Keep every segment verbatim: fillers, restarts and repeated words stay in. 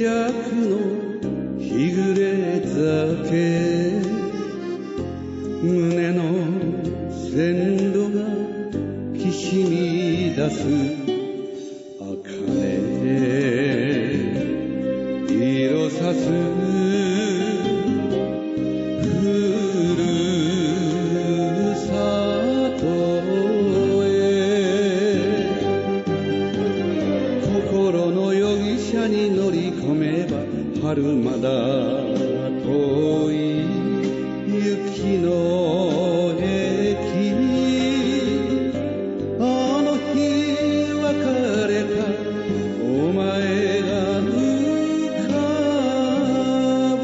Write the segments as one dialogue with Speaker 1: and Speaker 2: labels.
Speaker 1: の日暮れ酒胸の線路がきしみ出す茜色さすふるさとへ心の容疑者に乗り込めば春まだ遠い雪の駅あの日別れたお前が浮かぶ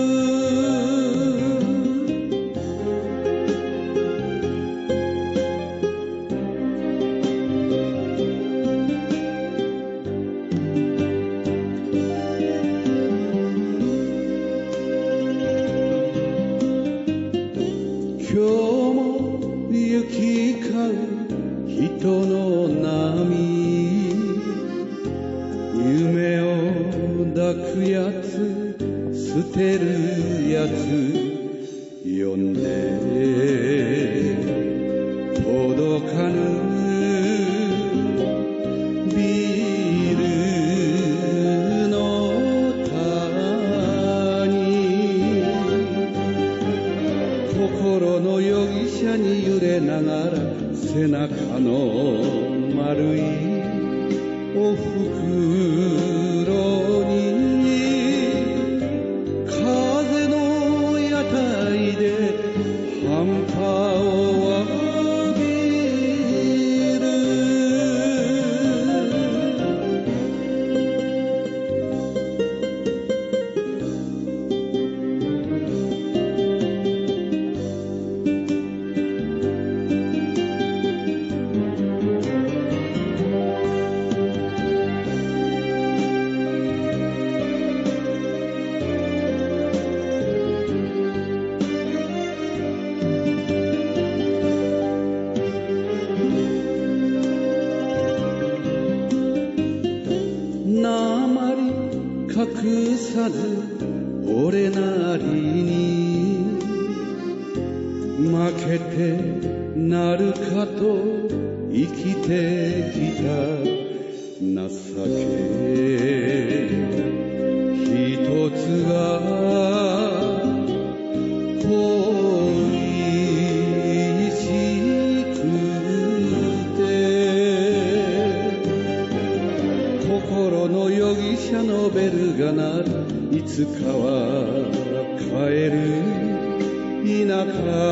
Speaker 1: 今日も行き交う人の波夢を抱くやつ捨てるやつ呼んで届かぬビルの谷心の容疑者に揺れながら背中の丸いお袋に風の屋台で半端を浴びるなまり隠さず俺なりに負けてなるかと生きてきた情け一つが恋しくて心の容疑者のベルが鳴るいつかは帰る田舎